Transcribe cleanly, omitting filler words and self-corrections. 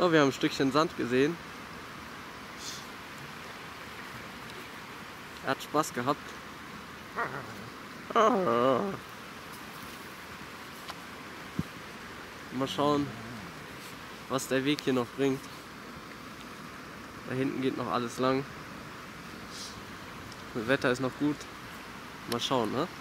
So, wir haben ein Stückchen Sand gesehen. Er hat Spaß gehabt. Mal schauen, was der Weg hier noch bringt. Da hinten geht noch alles lang. Das Wetter ist noch gut. Mal schauen, ne?